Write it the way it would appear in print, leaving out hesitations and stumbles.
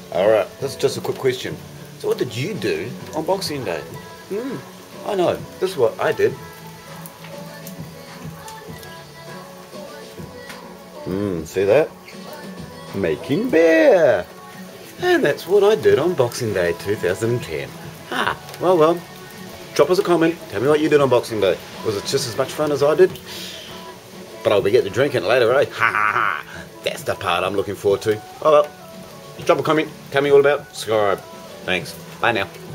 Alright, that's just a quick question. So what did you do on Boxing Day? I know, this is what I did. See that? Making beer! And that's what I did on Boxing Day 2010. Well. Drop us a comment, tell me what you did on Boxing Day. Was it just as much fun as I did? But I'll be getting to drinking later, eh? That's the part I'm looking forward to. Oh well, drop a comment, tell me all about it, subscribe. Thanks, bye now.